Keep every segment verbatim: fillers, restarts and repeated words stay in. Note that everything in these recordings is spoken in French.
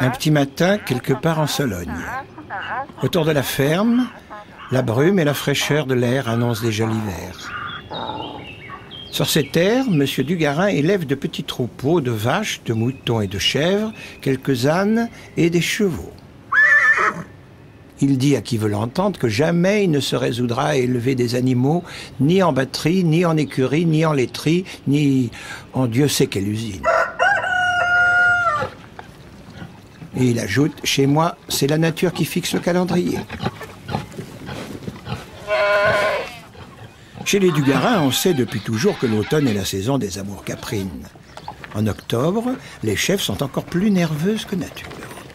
Un petit matin, quelque part en Sologne. Autour de la ferme, la brume et la fraîcheur de l'air annoncent déjà l'hiver. Sur ces terres, M. Dugarin élève de petits troupeaux de vaches, de moutons et de chèvres, quelques ânes et des chevaux. Il dit à qui veut l'entendre que jamais il ne se résoudra à élever des animaux ni en batterie, ni en écurie, ni en laiterie, ni en Dieu sait quelle usine. Et il ajoute, chez moi, c'est la nature qui fixe le calendrier. Chez les Dugarin, on sait depuis toujours que l'automne est la saison des amours caprines. En octobre, les chèvres sont encore plus nerveuses que nature.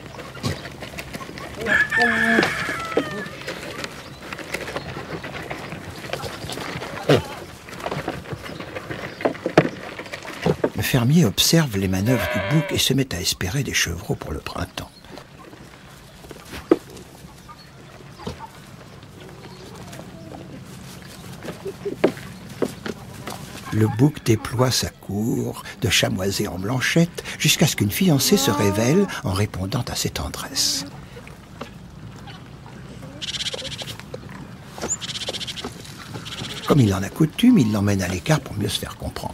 Le fermier observe les manœuvres du bouc et se met à espérer des chevreaux pour le printemps. Le bouc déploie sa cour de chamoisée en blanchette jusqu'à ce qu'une fiancée se révèle en répondant à ses tendresses. Comme il en a coutume, il l'emmène à l'écart pour mieux se faire comprendre.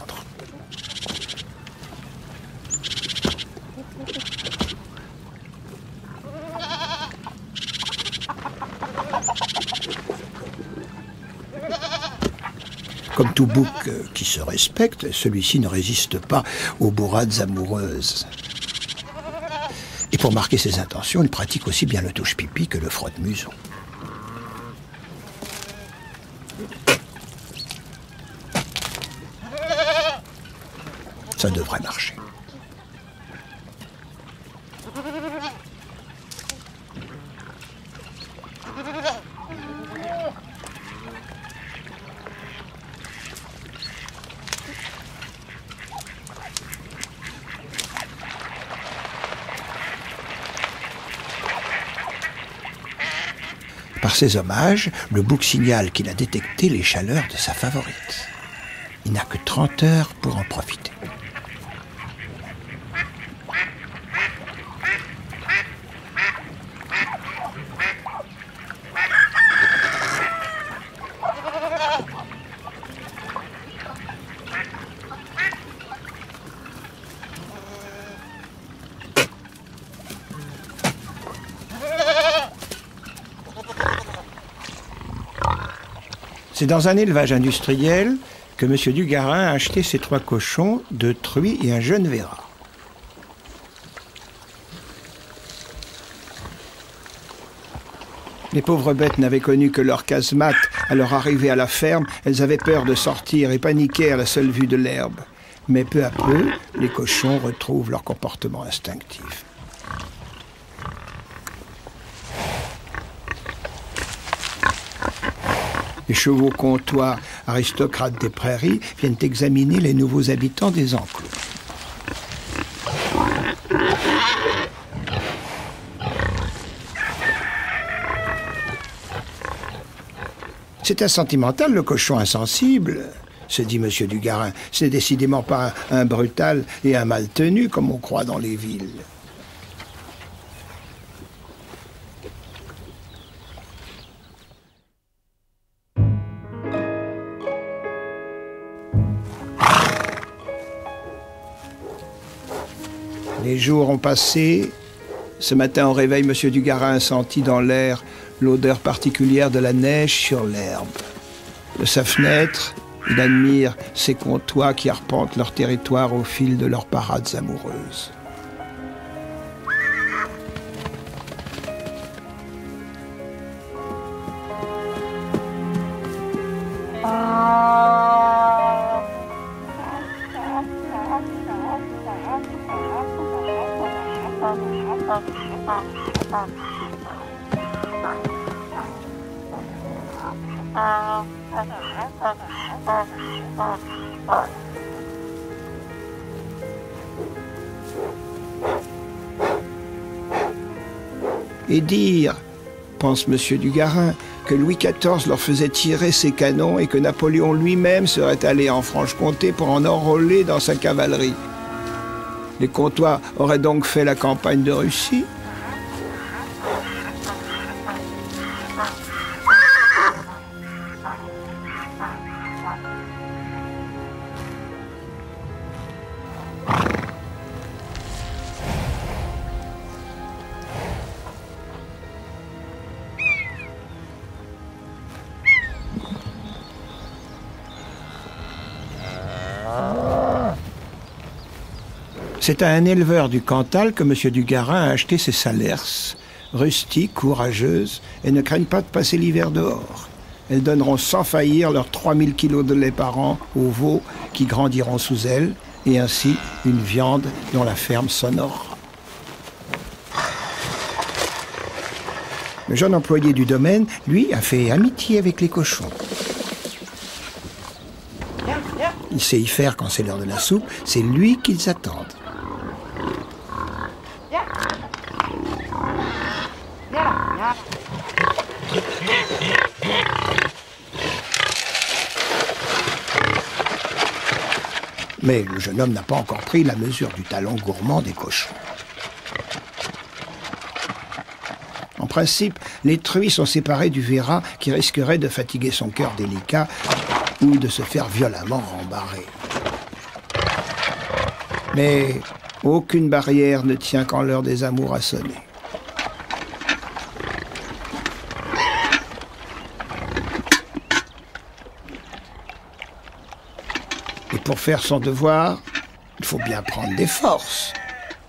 Comme tout bouc qui se respecte, celui-ci ne résiste pas aux bourrades amoureuses. Et pour marquer ses intentions, il pratique aussi bien le touche-pipi que le frotte-museau. Ça devrait marcher. Par ces hommages, le bouc signale qu'il a détecté les chaleurs de sa favorite. Il n'a que trente heures pour en profiter. C'est dans un élevage industriel que M. Dugarin a acheté ses trois cochons, deux truies et un jeune verrat. Les pauvres bêtes n'avaient connu que leur casemate. À leur arrivée à la ferme, elles avaient peur de sortir et paniquaient à la seule vue de l'herbe. Mais peu à peu, les cochons retrouvent leur comportement instinctif. Les chevaux comtois, aristocrates des prairies, viennent examiner les nouveaux habitants des enclos. C'est un sentimental, le cochon insensible, se dit M. Dugarin. C'est décidément pas un, un brutal et un mal tenu, comme on croit dans les villes. Les jours ont passé. Ce matin, au réveil, M. Dugarin sentit dans l'air l'odeur particulière de la neige sur l'herbe. De sa fenêtre, il admire ces comtois qui arpentent leur territoire au fil de leurs parades amoureuses. Et dire, pense M. Dugarin, que Louis quatorze leur faisait tirer ses canons et que Napoléon lui-même serait allé en Franche-Comté pour en enrôler dans sa cavalerie. Les Comtois auraient donc fait la campagne de Russie? C'est à un éleveur du Cantal que M. Dugarin a acheté ses salers, rustiques, courageuses, et ne craignent pas de passer l'hiver dehors. Elles donneront sans faillir leurs trois mille kilos de lait par an aux veaux qui grandiront sous elles, et ainsi une viande dont la ferme s'honorera. Le jeune employé du domaine, lui, a fait amitié avec les cochons. Il sait y faire quand c'est l'heure de la soupe, c'est lui qu'ils attendent. Mais le jeune homme n'a pas encore pris la mesure du talent gourmand des cochons. En principe, les truies sont séparées du verra qui risquerait de fatiguer son cœur délicat ou de se faire violemment rembarrer. Mais aucune barrière ne tient quand l'heure des amours a sonné. Et pour faire son devoir, il faut bien prendre des forces, non ?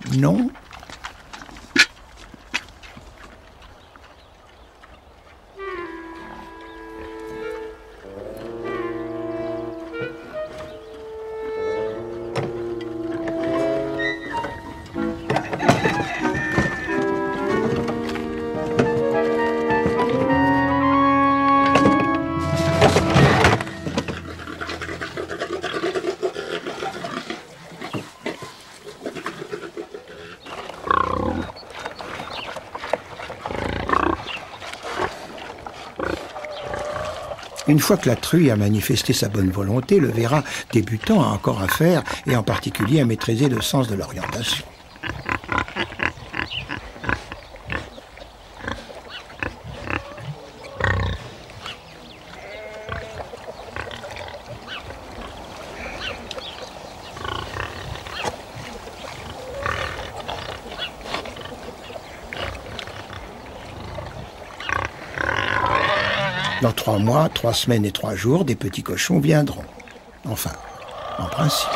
Une fois que la truie a manifesté sa bonne volonté, le verra débutant a encore à faire, et en particulier à maîtriser le sens de l'orientation. Dans trois mois, trois semaines et trois jours, des petits cochons viendront. Enfin, en principe.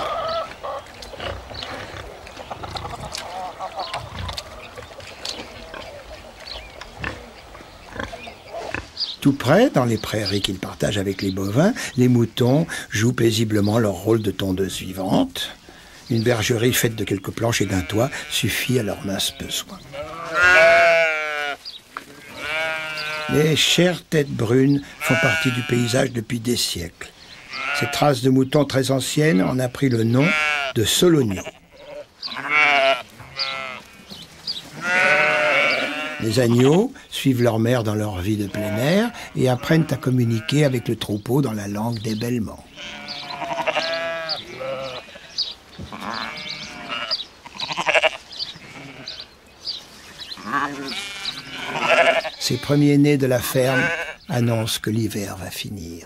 Tout près, dans les prairies qu'ils partagent avec les bovins, les moutons jouent paisiblement leur rôle de tondeuses vivantes. Une bergerie faite de quelques planches et d'un toit suffit à leurs minces besoins. Les chères têtes brunes font partie du paysage depuis des siècles. Ces traces de moutons très anciennes en a pris le nom de solognos. Les agneaux suivent leur mère dans leur vie de plein air et apprennent à communiquer avec le troupeau dans la langue des bêlements. Ces premiers-nés de la ferme annoncent que l'hiver va finir.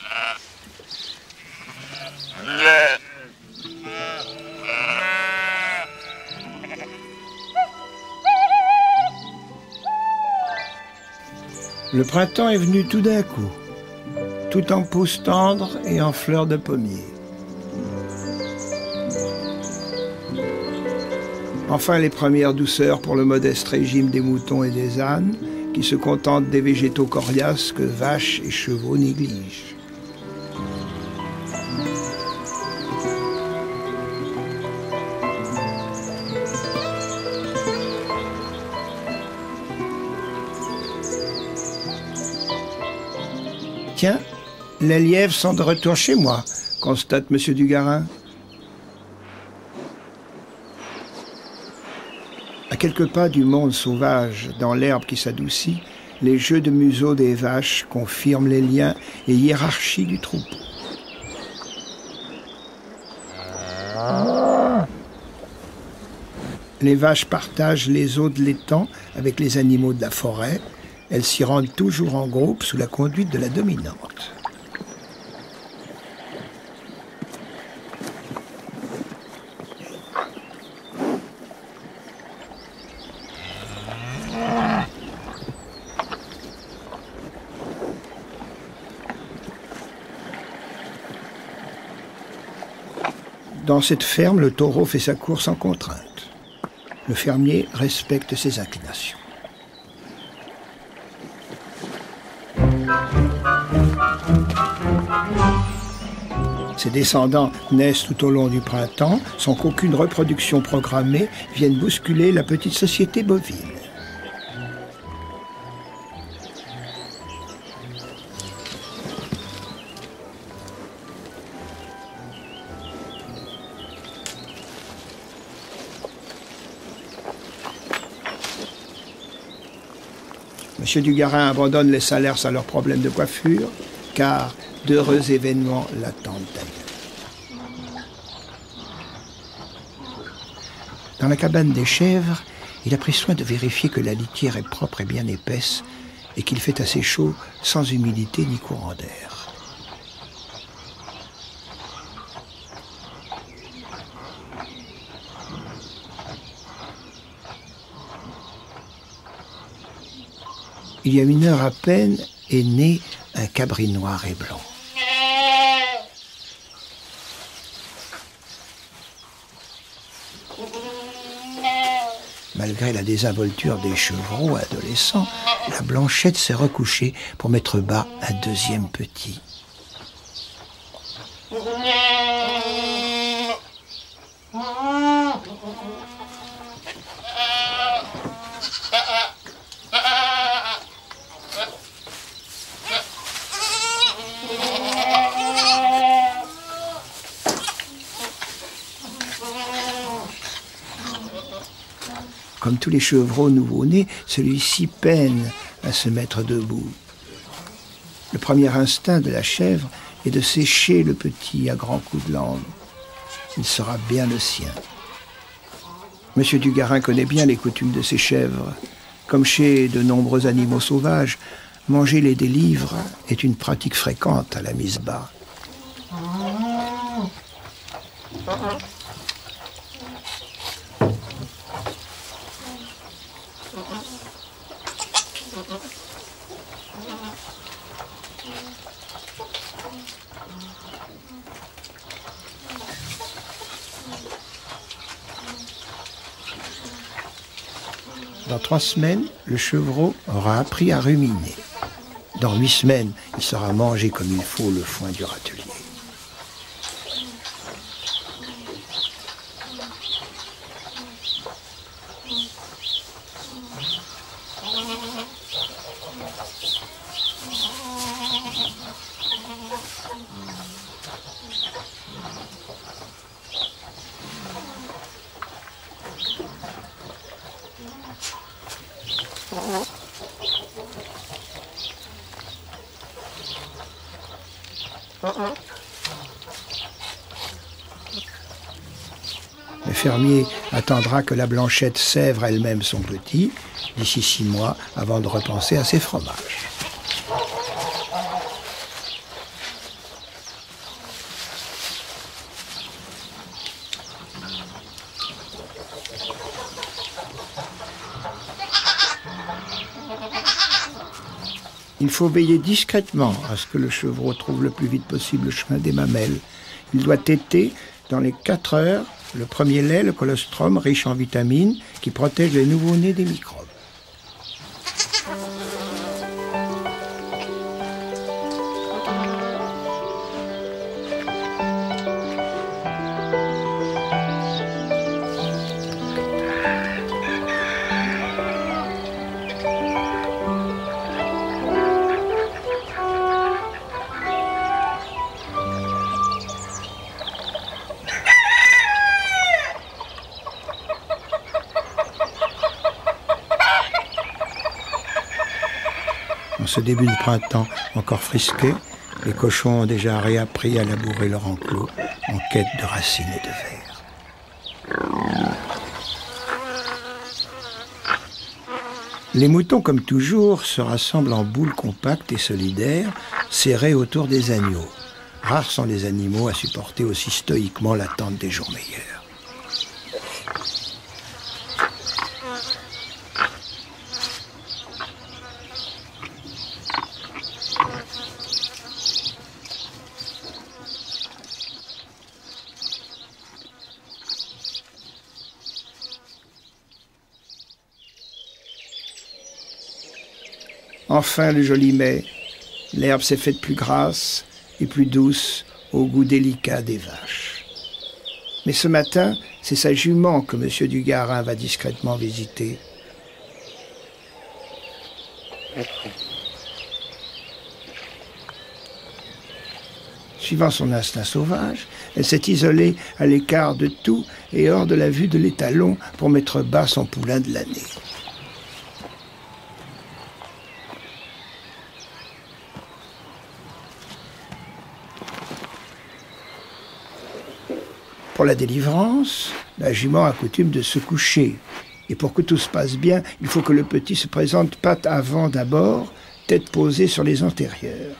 Le printemps est venu tout d'un coup, tout en pousses tendres et en fleurs de pommier. Enfin, les premières douceurs pour le modeste régime des moutons et des ânes, qui se contentent des végétaux coriaces que vaches et chevaux négligent. Tiens, les lièvres sont de retour chez moi, constate M. Dugarin. À quelques pas du monde sauvage, dans l'herbe qui s'adoucit, les jeux de museau des vaches confirment les liens et hiérarchies du troupeau. Les vaches partagent les eaux de l'étang avec les animaux de la forêt. Elles s'y rendent toujours en groupe sous la conduite de la dominante. Dans cette ferme, le taureau fait sa course sans contrainte. Le fermier respecte ses inclinations. Ses descendants naissent tout au long du printemps sans qu'aucune reproduction programmée vienne bousculer la petite société bovine. Monsieur Dugarin abandonne les salaires à leurs problèmes de coiffure, car d'heureux événements l'attendent d'ailleurs. Dans la cabane des chèvres, il a pris soin de vérifier que la litière est propre et bien épaisse, et qu'il fait assez chaud sans humidité ni courant d'air. Il y a une heure à peine est né un cabri noir et blanc. Malgré la désinvolture des chevreaux adolescents, la Blanchette s'est recouchée pour mettre bas un deuxième petit. Comme tous les chevreaux nouveau-nés, celui-ci peine à se mettre debout. Le premier instinct de la chèvre est de sécher le petit à grands coups de langue. Il sera bien le sien. Monsieur Dugarin connaît bien les coutumes de ces chèvres. Comme chez de nombreux animaux sauvages, manger les délivres est une pratique fréquente à la mise bas. Dans trois semaines, le chevreau aura appris à ruminer. Dans huit semaines, il saura manger comme il faut le foin du râtelier. Le fermier attendra que la Blanchette sèvre elle-même son petit, d'ici six mois, avant de repenser à ses fromages. Il faut veiller discrètement à ce que le chevreau trouve le plus vite possible le chemin des mamelles. Il doit téter dans les quatre heures le premier lait, le colostrum, riche en vitamines, qui protège les nouveau-nés des microbes. En ce début de printemps encore frisqué, les cochons ont déjà réappris à labourer leur enclos en quête de racines et de vers. Les moutons, comme toujours, se rassemblent en boules compactes et solidaires, serrées autour des agneaux. Rares sont les animaux à supporter aussi stoïquement l'attente des jours meilleurs. Enfin le joli mai, l'herbe s'est faite plus grasse et plus douce au goût délicat des vaches. Mais ce matin, c'est sa jument que M. Dugarin va discrètement visiter. Suivant son instinct sauvage, elle s'est isolée à l'écart de tout et hors de la vue de l'étalon pour mettre bas son poulain de l'année. Pour la délivrance, la jument a coutume de se coucher. Et pour que tout se passe bien, il faut que le petit se présente pattes avant d'abord, tête posée sur les antérieures.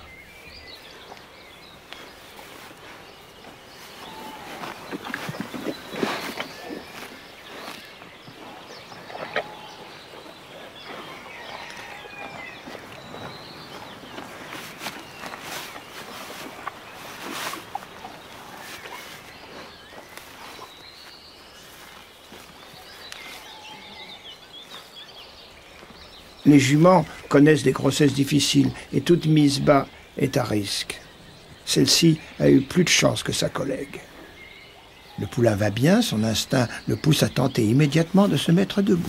Les juments connaissent des grossesses difficiles et toute mise bas est à risque. Celle-ci a eu plus de chance que sa collègue. Le poulain va bien, son instinct le pousse à tenter immédiatement de se mettre debout.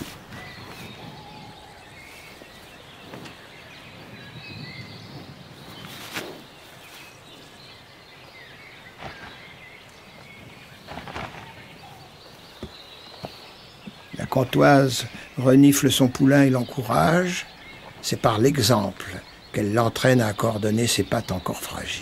La Comtoise renifle son poulain et l'encourage. C'est par l'exemple qu'elle l'entraîne à coordonner ses pattes encore fragiles.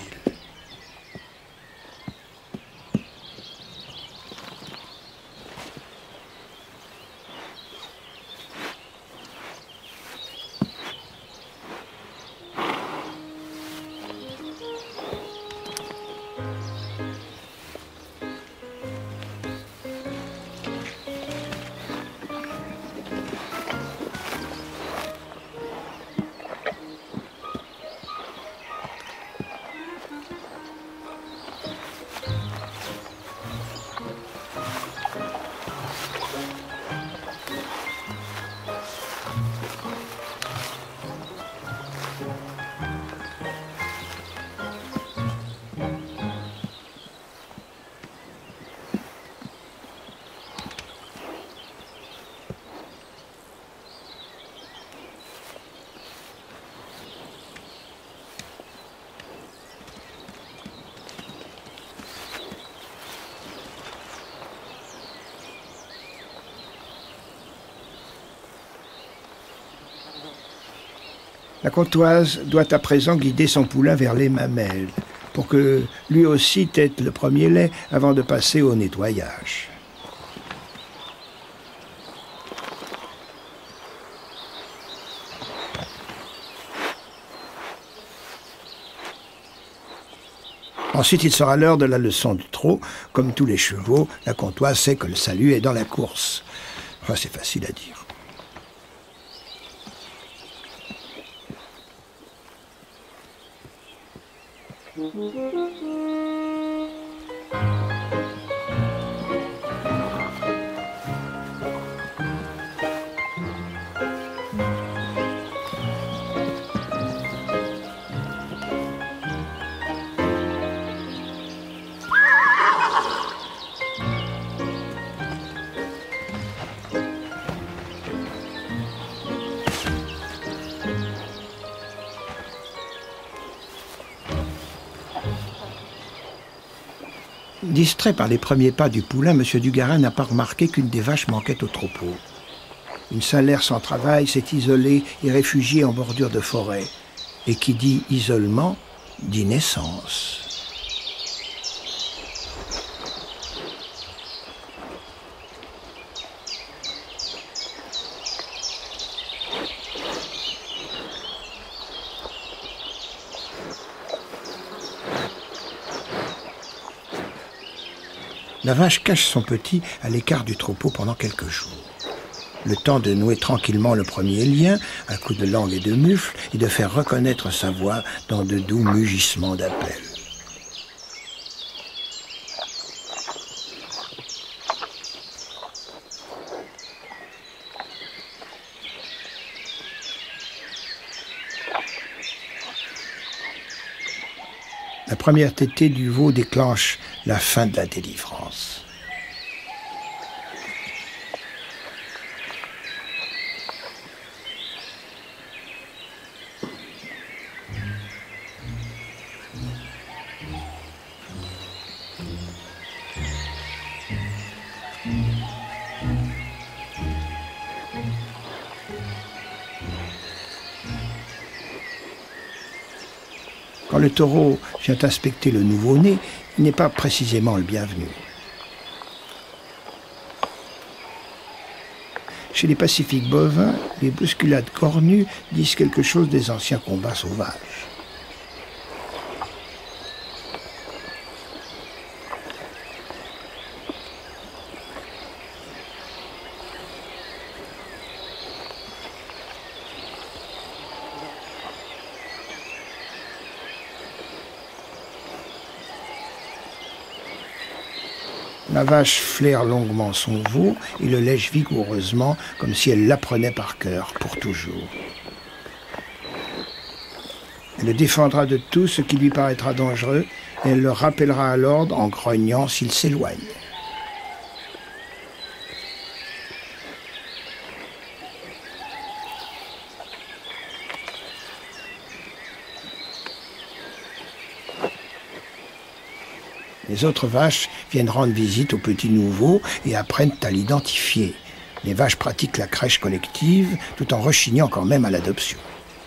La Comtoise doit à présent guider son poulain vers les mamelles, pour que lui aussi tète le premier lait avant de passer au nettoyage. Ensuite, il sera l'heure de la leçon du trot. Comme tous les chevaux, la Comtoise sait que le salut est dans la course. Enfin, c'est facile à dire. Distrait par les premiers pas du poulain, M. Dugarin n'a pas remarqué qu'une des vaches manquait au troupeau. Une salaire sans travail s'est isolée et réfugiée en bordure de forêt. Et qui dit isolement, dit naissance. La vache cache son petit à l'écart du troupeau pendant quelques jours. Le temps de nouer tranquillement le premier lien, à coups de langue et de mufle, et de faire reconnaître sa voix dans de doux mugissements d'appel. La première tétée du veau déclenche la fin de la délivrance. Quand le taureau vient inspecter le nouveau-né, il n'est pas précisément le bienvenu. Chez les pacifiques bovins, les bousculades cornues disent quelque chose des anciens combats sauvages. La vache flaire longuement son veau et le lèche vigoureusement, comme si elle l'apprenait par cœur pour toujours. Elle le défendra de tout ce qui lui paraîtra dangereux et elle le rappellera à l'ordre en grognant s'il s'éloigne. Les autres vaches viennent rendre visite au petit nouveau et apprennent à l'identifier. Les vaches pratiquent la crèche collective tout en rechignant quand même à l'adoption.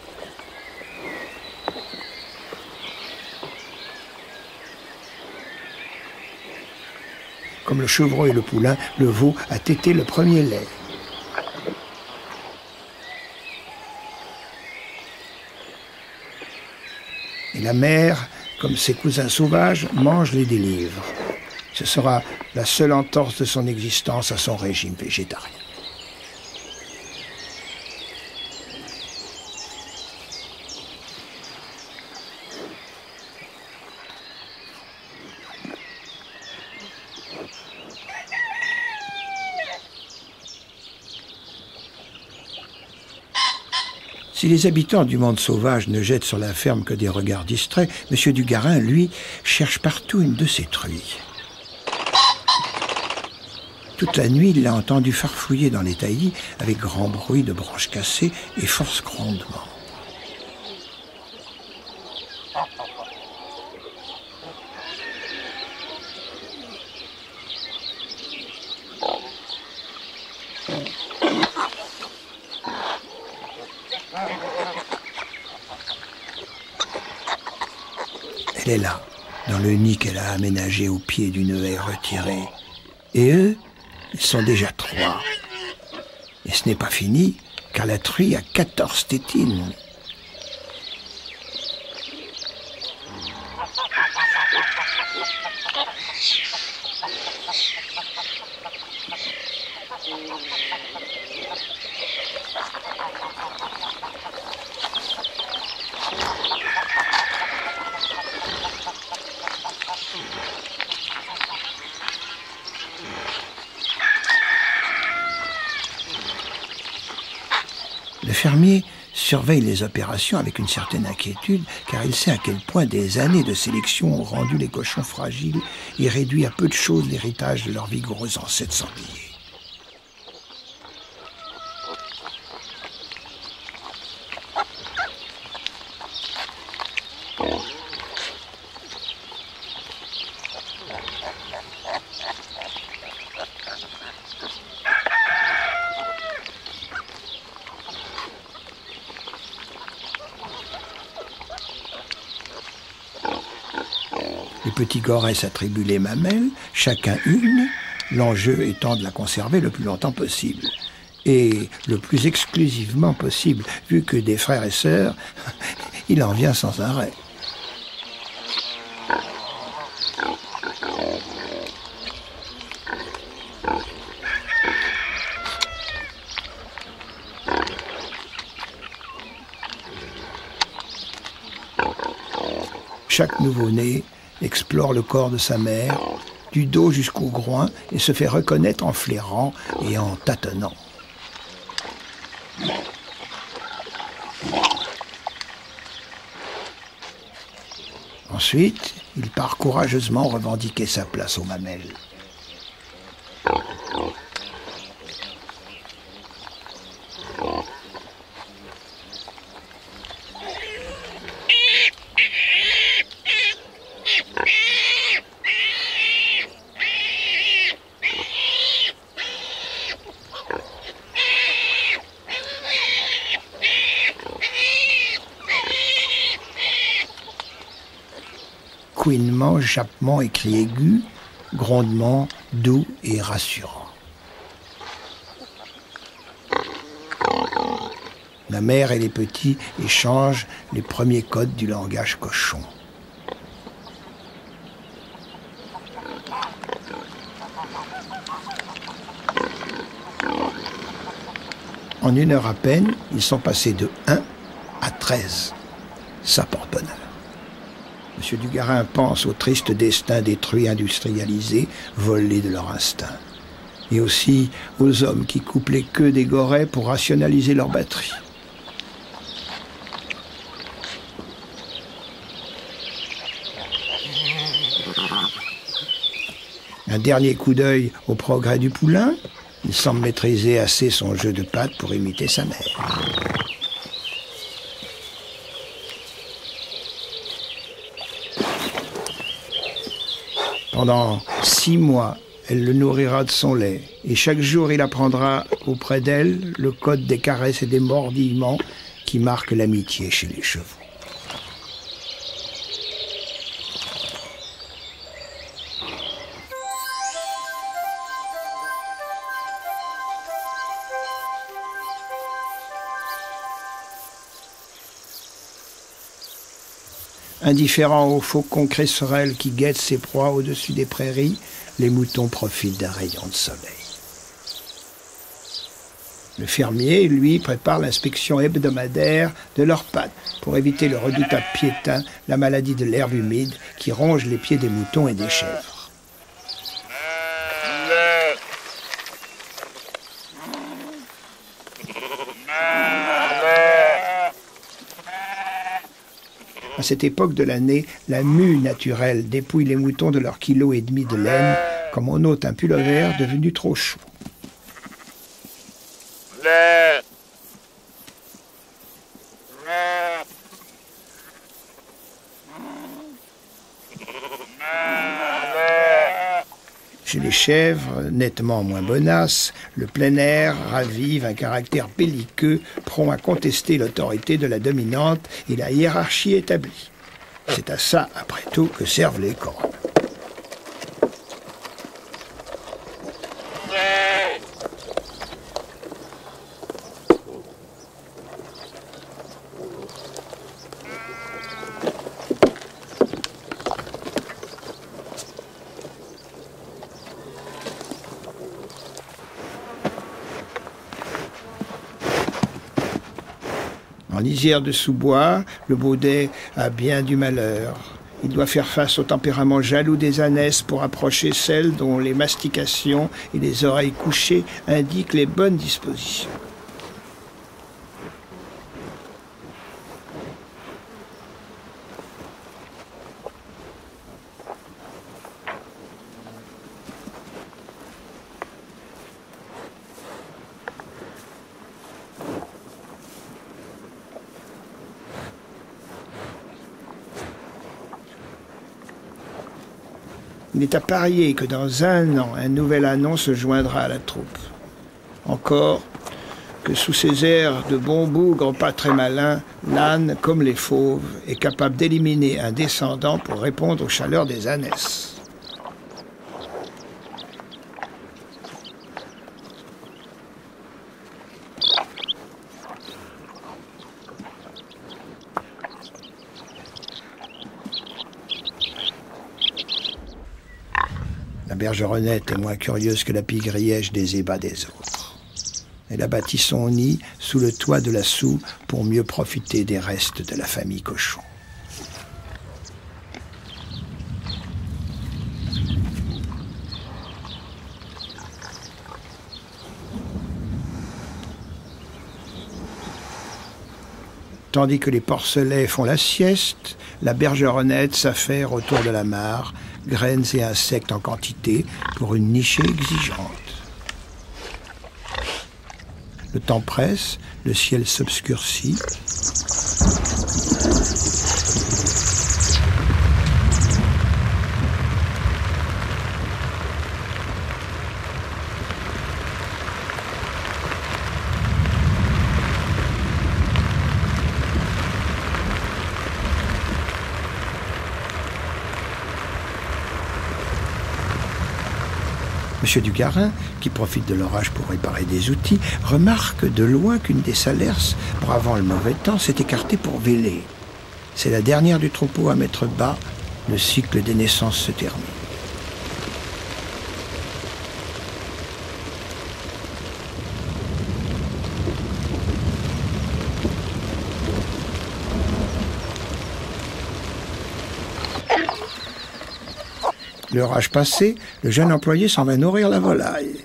Comme le chevreau et le poulain, le veau a tété le premier lait. Et la mère, comme ses cousins sauvages, mange les délivres. Ce sera la seule entorse de son existence à son régime végétarien. Si les habitants du monde sauvage ne jettent sur la ferme que des regards distraits, M. Dugarin, lui, cherche partout une de ses truies. Toute la nuit, il l'a entendu farfouiller dans les taillis avec grand bruit de branches cassées et force grondement. Elle est là, dans le nid qu'elle a aménagé au pied d'une haie retirée. Et eux, ils sont déjà trois. Et ce n'est pas fini, car la truie a quatorze tétines. Le fermier surveille les opérations avec une certaine inquiétude, car il sait à quel point des années de sélection ont rendu les cochons fragiles et réduit à peu de choses l'héritage de leurs vigoureux ancêtres sangliers. Les petits gorins s'attribuent les mamelles, chacun une, l'enjeu étant de la conserver le plus longtemps possible. Et le plus exclusivement possible, vu que des frères et sœurs, il en vient sans arrêt. chaque nouveau-né explore le corps de sa mère, du dos jusqu'au groin, et se fait reconnaître en flairant et en tâtonnant. Ensuite, il part courageusement revendiquer sa place aux mamelles. Couinement, jappement et cris aigus, grondement doux et rassurant. La mère et les petits échangent les premiers codes du langage cochon. En une heure à peine, ils sont passés de un à treize. Ça porte bonheur. Monsieur Dugarin pense au triste destin des truies industrialisées, volées de leur instinct. Et aussi aux hommes qui coupent les queues des gorets pour rationaliser leur batterie. Un dernier coup d'œil au progrès du poulain. Il semble maîtriser assez son jeu de pattes pour imiter sa mère. Pendant six mois, elle le nourrira de son lait, et chaque jour il apprendra auprès d'elle le code des caresses et des mordillements qui marquent l'amitié chez les chevaux. Indifférents aux faucons cresserelles qui guettent ses proies au-dessus des prairies, les moutons profitent d'un rayon de soleil. Le fermier, lui, prépare l'inspection hebdomadaire de leurs pattes pour éviter le redoutable piétin, la maladie de l'herbe humide qui ronge les pieds des moutons et des chèvres. À cette époque de l'année, la mue naturelle dépouille les moutons de leur kilo et demi de laine, comme on ôte un pullover devenu trop chaud. Chez les chèvres, nettement moins bonasses, le plein air ravive un caractère belliqueux, prompt à contester l'autorité de la dominante et la hiérarchie établie. C'est à ça, après tout, que servent les cornes. En lisière de sous-bois, le baudet a bien du malheur. Il doit faire face au tempérament jaloux des ânesses pour approcher celles dont les mastications et les oreilles couchées indiquent les bonnes dispositions. Il est à parier que dans un an, un nouvel ânon se joindra à la troupe. Encore que sous ses airs de bon bougre pas très malin, l'âne, comme les fauves, est capable d'éliminer un descendant pour répondre aux chaleurs des ânesses. La bergeronnette est moins curieuse que la pie-grièche des ébats des autres. Elle a bâti son nid sous le toit de la soue pour mieux profiter des restes de la famille cochon. Tandis que les porcelets font la sieste, la bergeronnette s'affaire autour de la mare, graines et insectes en quantité pour une nichée exigeante. Le temps presse, le ciel s'obscurcit. Monsieur Dugarin, qui profite de l'orage pour réparer des outils, remarque de loin qu'une des Salers, bravant le mauvais temps, s'est écartée pour véler. C'est la dernière du troupeau à mettre bas. Le cycle des naissances se termine. L'orage passé, le jeune employé s'en va nourrir la volaille.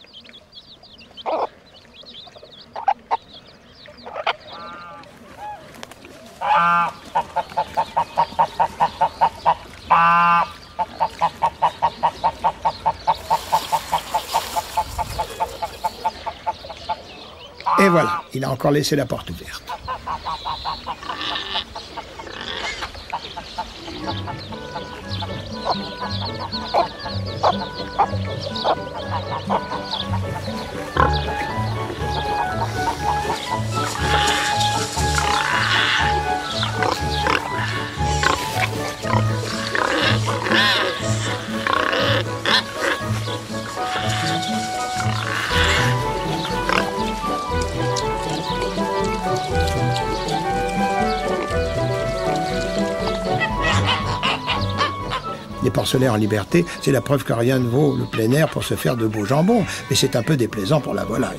Et voilà, il a encore laissé la porte ouverte. Les porcelets en liberté, c'est la preuve que rien ne vaut le plein air pour se faire de beaux jambons, mais c'est un peu déplaisant pour la volaille.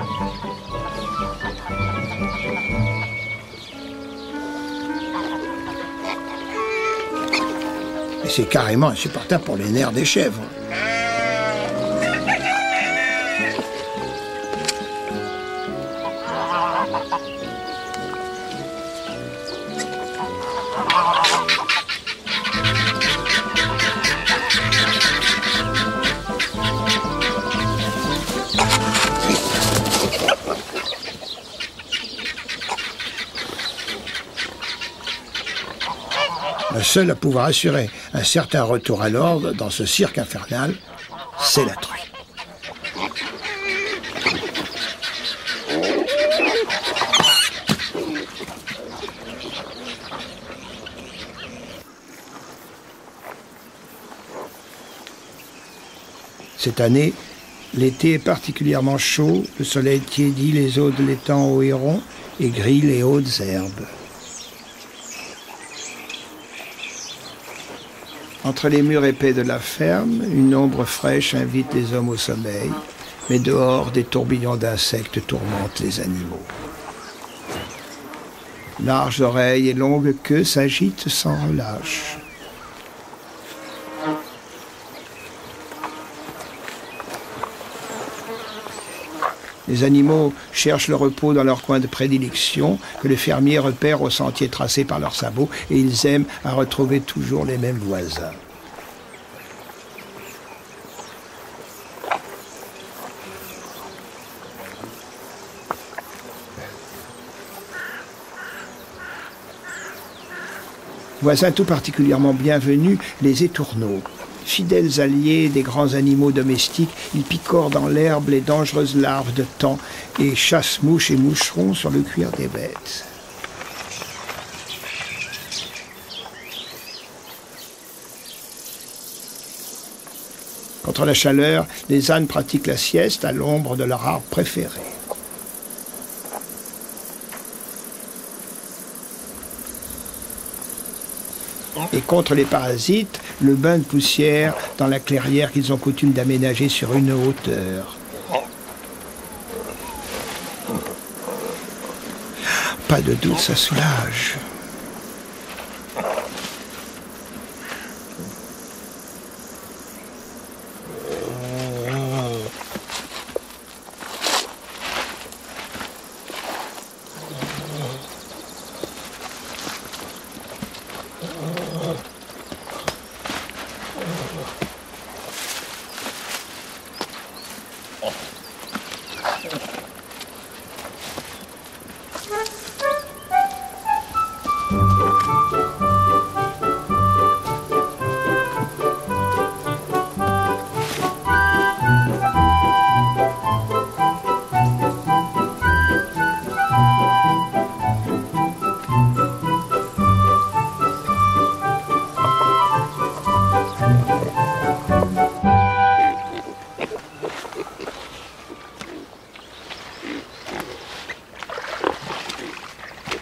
Et c'est carrément insupportable pour les nerfs des chèvres. Le seul à pouvoir assurer un certain retour à l'ordre dans ce cirque infernal, c'est la truie. Cette année, l'été est particulièrement chaud, le soleil tiédit les eaux de l'étang aux hérons et grille les hautes herbes. Entre les murs épais de la ferme, une ombre fraîche invite les hommes au sommeil, mais dehors, des tourbillons d'insectes tourmentent les animaux. Larges oreilles et longues queues s'agitent sans relâche. Les animaux cherchent le repos dans leur coin de prédilection, que les fermiers repèrent aux sentiers tracés par leurs sabots, et ils aiment à retrouver toujours les mêmes voisins. Voisins tout particulièrement bienvenus, les étourneaux. Fidèles alliés des grands animaux domestiques, ils picorent dans l'herbe les dangereuses larves de taon et chassent mouches et moucherons sur le cuir des bêtes. Contre la chaleur, les ânes pratiquent la sieste à l'ombre de leur arbre préféré. Et contre les parasites, le bain de poussière dans la clairière qu'ils ont coutume d'aménager sur une hauteur. Pas de doute, ça soulage.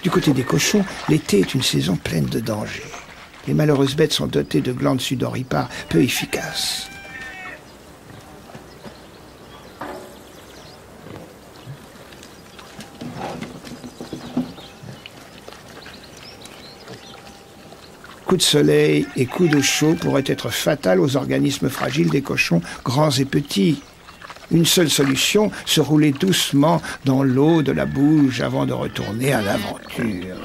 Du côté des cochons, l'été est une saison pleine de dangers. Les malheureuses bêtes sont dotées de glandes sudoripares peu efficaces. Coups de soleil et coups de chaud pourraient être fatals aux organismes fragiles des cochons, grands et petits. Une seule solution, se rouler doucement dans l'eau de la bouge avant de retourner à l'aventure.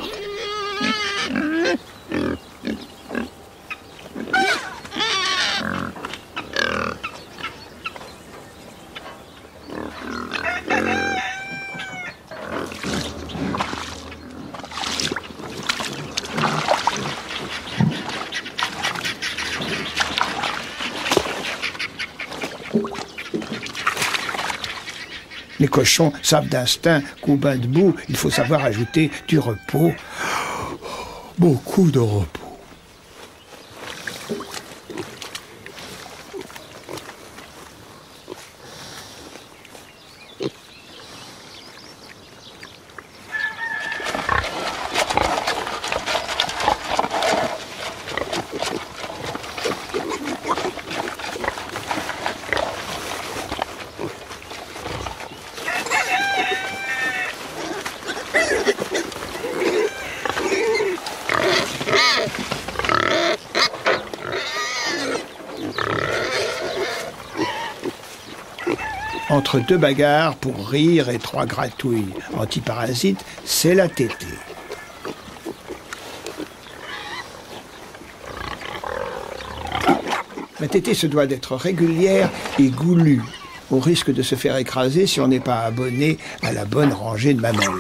Les cochons savent d'instinct qu'au bain de boue, il faut savoir ajouter du repos. Beaucoup de repos. Entre deux bagarres pour rire et trois gratouilles antiparasites, c'est la tétée. La tétée se doit d'être régulière et goulue, au risque de se faire écraser si on n'est pas abonné à la bonne rangée de mamelles.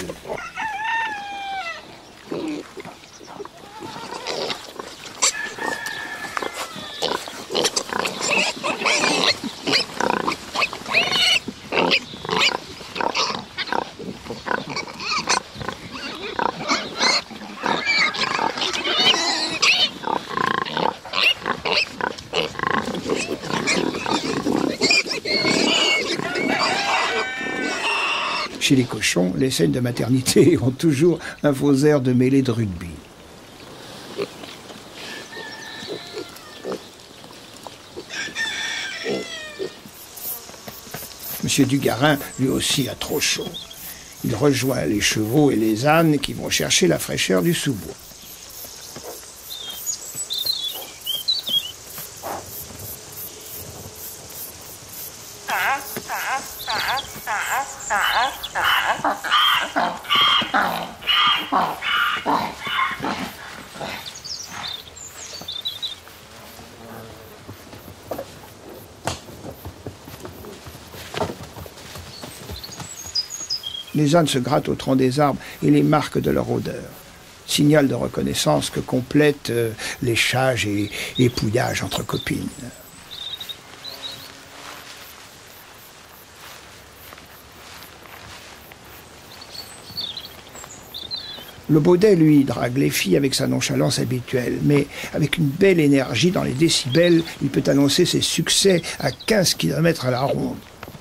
Chez les cochons, les scènes de maternité ont toujours un faux air de mêlée de rugby. Monsieur Dugarin, lui aussi, a trop chaud. Il rejoint les chevaux et les ânes qui vont chercher la fraîcheur du sous-bois. Les ânes se grattent au tronc des arbres et les marquent de leur odeur. Signal de reconnaissance que complètent euh, léchage et épouillage entre copines. Le baudet, lui, drague les filles avec sa nonchalance habituelle, mais avec une belle énergie dans les décibels, il peut annoncer ses succès à quinze kilomètres à la ronde.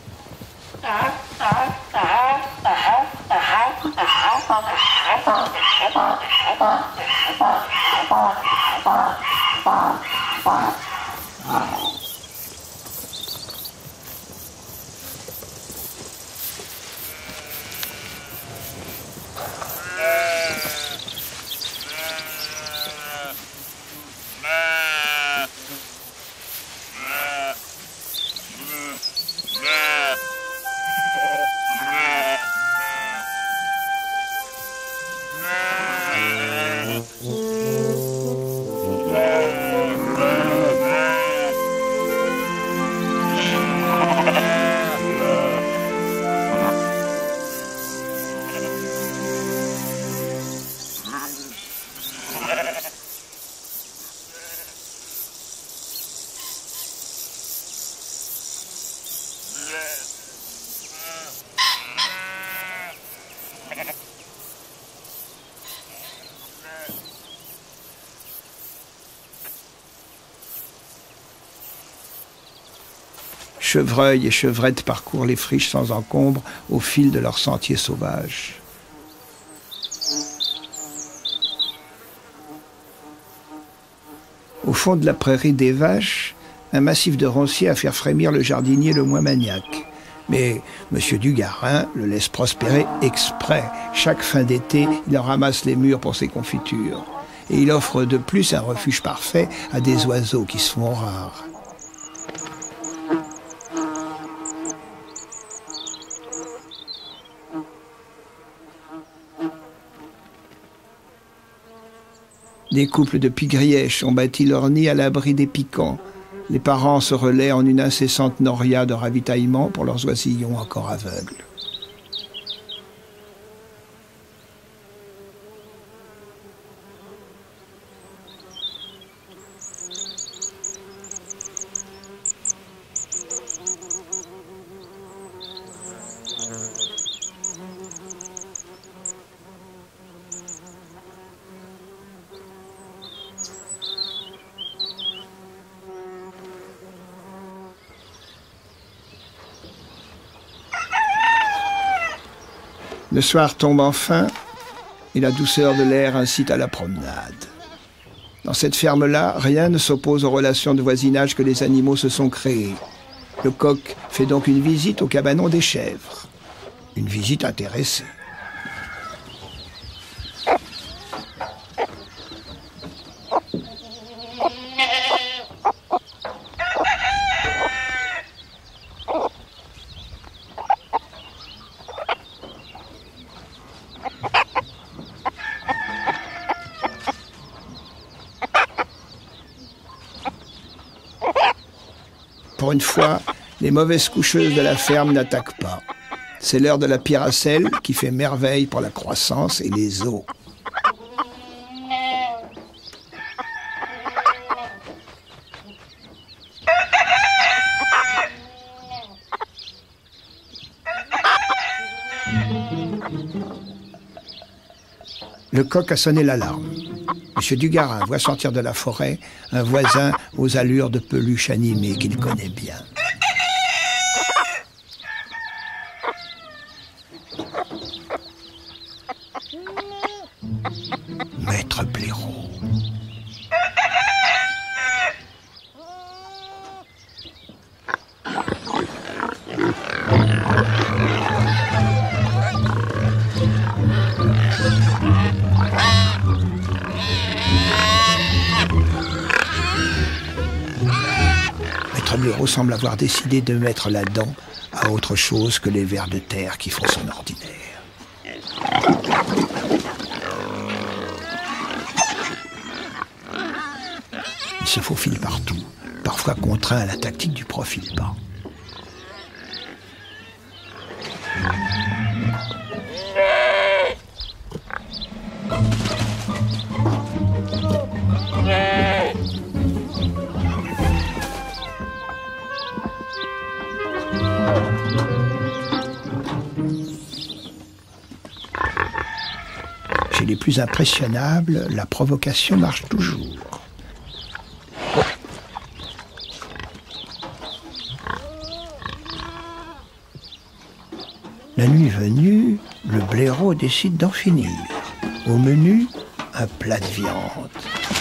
Chevreuils et chevrettes parcourent les friches sans encombre au fil de leurs sentiers sauvages. Au fond de la prairie des Vaches, un massif de ronciers à faire frémir le jardinier le moins maniaque. Mais M. Dugarin le laisse prospérer exprès. Chaque fin d'été, il en ramasse les mûres pour ses confitures. Et il offre de plus un refuge parfait à des oiseaux qui se font rares. Des couples de pigrièches ont bâti leur nid à l'abri des piquants. Les parents se relaient en une incessante noria de ravitaillement pour leurs oisillons encore aveugles. Le soir tombe enfin et la douceur de l'air incite à la promenade. Dans cette ferme-là, rien ne s'oppose aux relations de voisinage que les animaux se sont créées. Le coq fait donc une visite au cabanon des chèvres. Une visite intéressée. Pour une fois, les mauvaises coucheuses de la ferme n'attaquent pas. C'est l'heure de la pyracelle qui fait merveille pour la croissance et les os. Le coq a sonné l'alarme. Monsieur Dugarin voit sortir de la forêt un voisin aux allures de peluche animée qu'il connaît bien. Maître Blaireau. Maître Blaireau semble avoir décidé de mettre la dent à autre chose que les vers de terre qui font son ordinaire. Il se faufile partout, parfois contraint à la tactique du profil bas. Chez les plus impressionnables, la provocation marche toujours. La nuit venue, le blaireau décide d'en finir. Au menu, un plat de viande.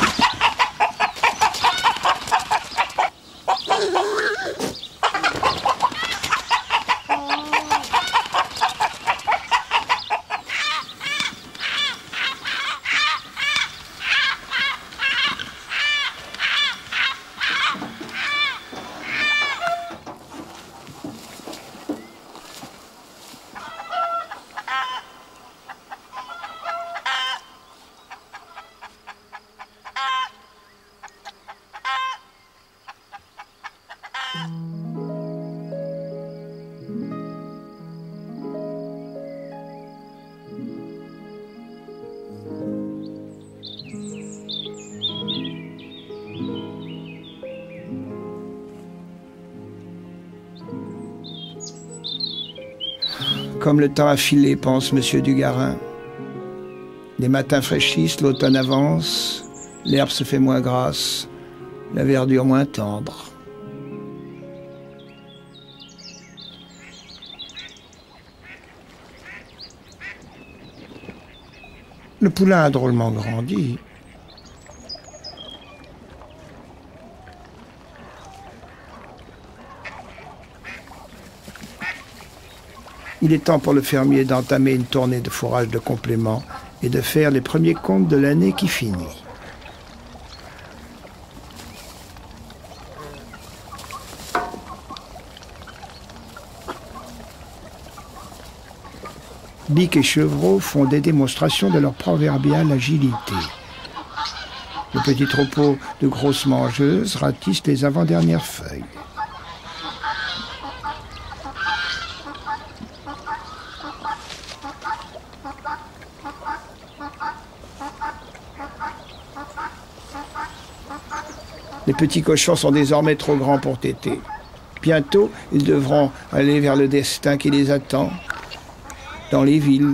Comme le temps a filé, pense Monsieur Dugarin. Les matins fraîchissent, l'automne avance, l'herbe se fait moins grasse, la verdure moins tendre. Le poulain a drôlement grandi. Il est temps pour le fermier d'entamer une tournée de fourrage de compléments et de faire les premiers comptes de l'année qui finit. Bic et Chevreau font des démonstrations de leur proverbiale agilité. Le petit troupeau de grosses mangeuses ratisse les avant-dernières feuilles. Les petits cochons sont désormais trop grands pour téter. Bientôt, ils devront aller vers le destin qui les attend, dans les villes.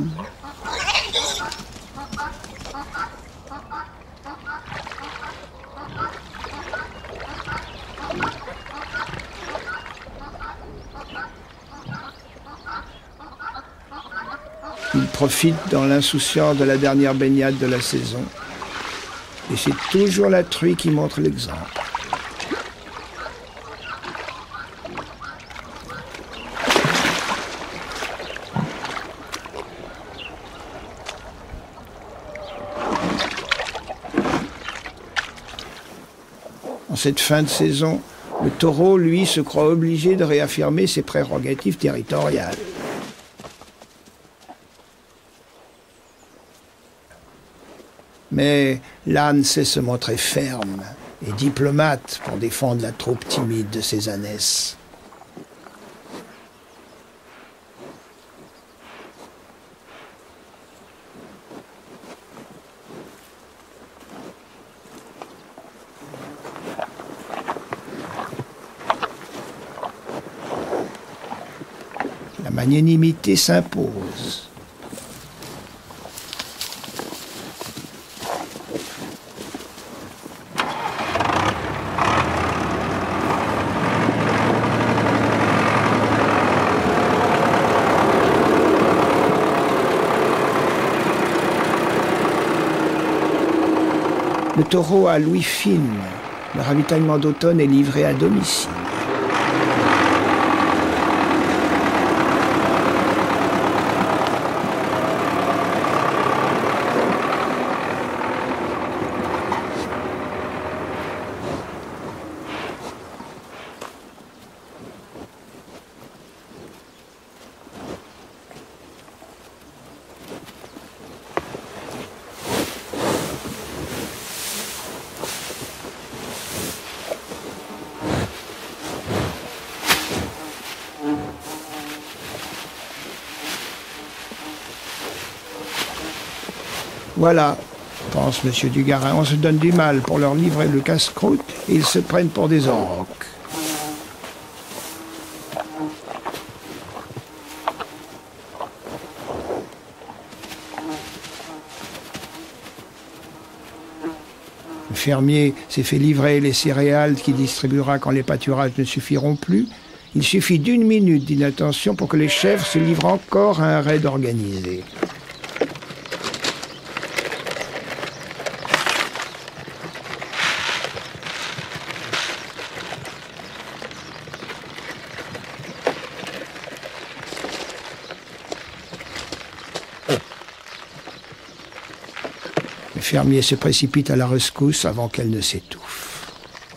Ils profitent dans l'insouciance de la dernière baignade de la saison. Et c'est toujours la truie qui montre l'exemple. En cette fin de saison, le taureau, lui, se croit obligé de réaffirmer ses prérogatives territoriales. Mais l'âne sait se montrer ferme et diplomate pour défendre la troupe timide de ses ânesses. La magnanimité s'impose. Le taureau à Louis fine. Le ravitaillement d'automne est livré à domicile. Voilà, pense M. Dugarin, on se donne du mal pour leur livrer le casse-croûte et ils se prennent pour des aurochs. Le fermier s'est fait livrer les céréales qu'il distribuera quand les pâturages ne suffiront plus. Il suffit d'une minute d'inattention pour que les chèvres se livrent encore à un raid organisé. Le fermier se précipite à la rescousse avant qu'elle ne s'étouffe.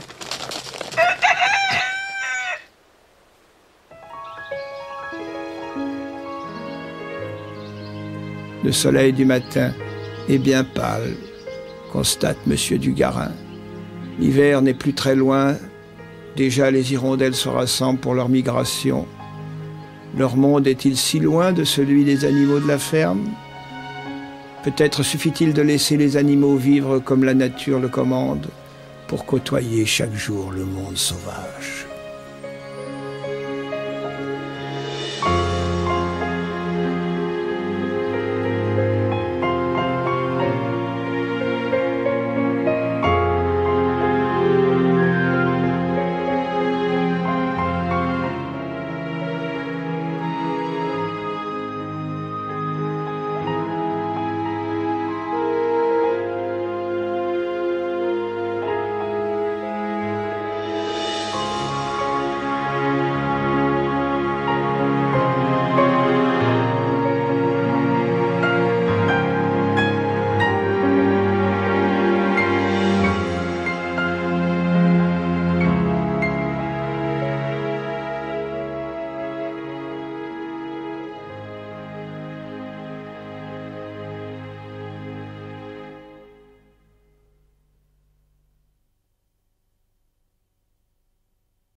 Le soleil du matin est bien pâle, constate M. Dugarin. L'hiver n'est plus très loin. Déjà les hirondelles se rassemblent pour leur migration. Leur monde est-il si loin de celui des animaux de la ferme ? Peut-être suffit-il de laisser les animaux vivre comme la nature le commande, pour côtoyer chaque jour le monde sauvage.